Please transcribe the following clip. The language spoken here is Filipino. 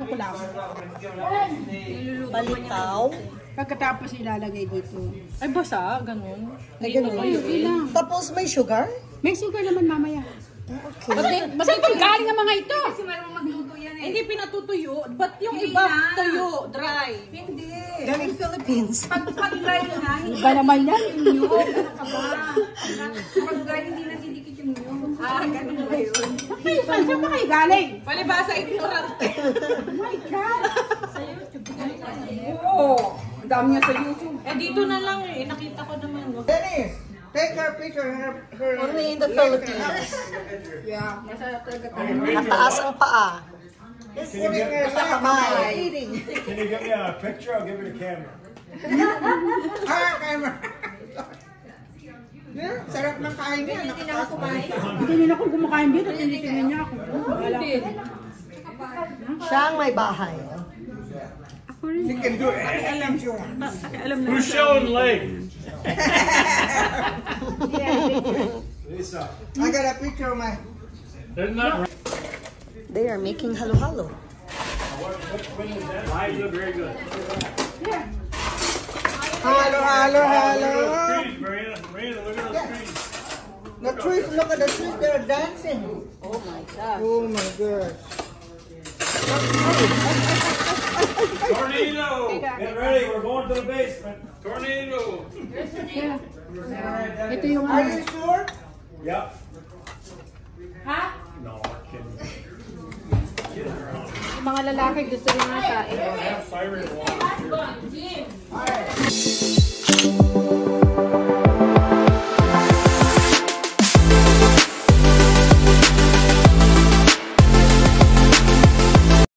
Ako lang. Palitaw. Pagkatapos ilalagay dito. Ay, basa? Ganun? Ay, ganun. Tapos may sugar? May sugar naman mamaya. Okay. Basta pagkaling ang mga ito. Kasi marunong magluto yan eh. Hindi pinatutuyo. Ba't yung iba tuyo, dry? Hindi. Galing Philippines. Pag-dry na, hindi Iba naman yan. yung ano ka ba? Pag-dry, hindi na didikit yung yung. Ganun ba yun? Saan ba kayo galing? Palibasa, ignorante. Oh my God. Oo. Ang dami niya sa YouTube. Eh, dito na lang eh. Nakita ko naman. Dennis, take her picture. Her Only in the Philippines. Yeah, masarap talaga tayo. Mataas ang paa. putting her Sa kamay. eating. Can you give me a picture? I'll give you the camera. Camera. Yeah, sarap ng kain niya. Hindi na ako kumain. Hindi nila ako kumakain dito. Tinitingnan niya ako. Hindi. Siya ang may bahay. She can do it. Alam siya. Who's showing leg? Lisa. I got a picture of my... They're not. They are making halo-halo. Eyes look very good. Hello, hello, hello. Trees, Marina. Marina, look at those trees. The trees, look at the trees, they're dancing. Oh my God. Oh my God. Tornado! Get ready, we're going to the basement. Tornado! Ito yung Are you sure? Yep. Ha? No, I'm kidding. Yung mga lalaki gusto rin nga kain. Have siren water. All right.